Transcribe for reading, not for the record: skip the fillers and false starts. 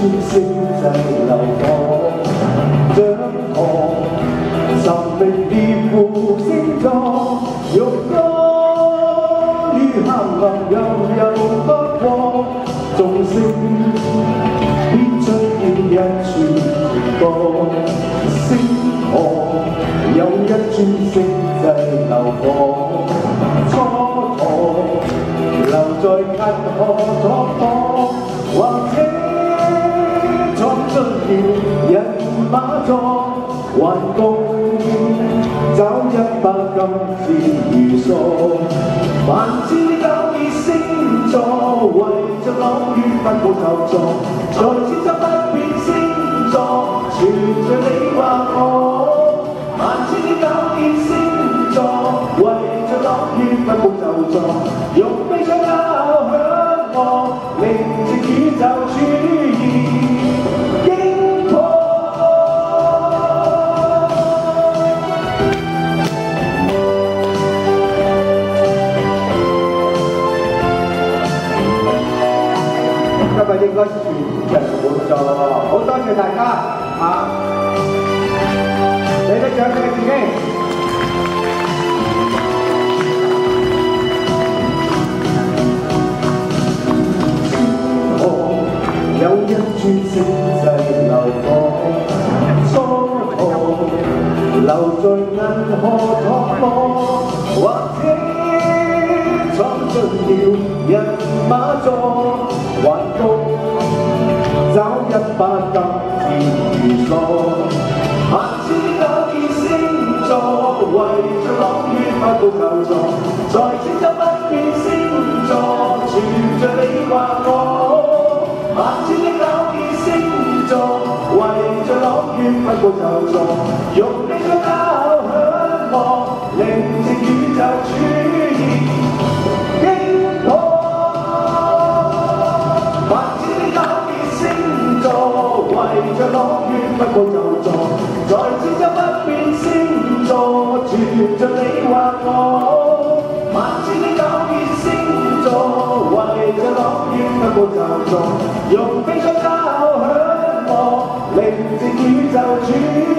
星際流放，掌舵神明獵戶星座，欲歌於黑暗悠不過，眾星必將要一串情歌，星河有一尊星際流放，蹉跎留在銀河托邦，或者闖出了人馬座，還共找100金錢如數，萬千糾結星座，為着朗月不好就座，在千秋不變星座，存着你或我，萬千糾結星座，為着朗月不好就座，用悲傷交響樂，寧靜宇宙主義經過。今日應該全人滿座，好多謝大家啊！你的獎俾自己。有一尊星際流放，蹉跎留在銀河托邦，或者闖進了人馬座，還共找100金錢如數，萬千糾結星座，為着朗月不好就座，在千秋不變星座，存着你或我。萬千的糾結星座，為着朗月不好就座，用悲傷交響樂，寧靜宇宙主義經過。萬千的糾結星座，為着朗月不好就座，在千秋不變星座，存着你或我。萬千的糾結星座，為着朗月不好就座，用悲傷交響樂，寧靜宇宙主。